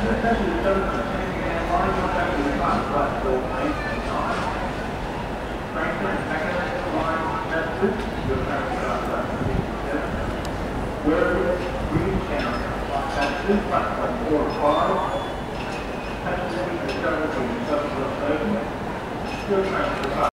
Where green counter, that's this platform 4 or 5, that's the service of the subsequent station, still transfer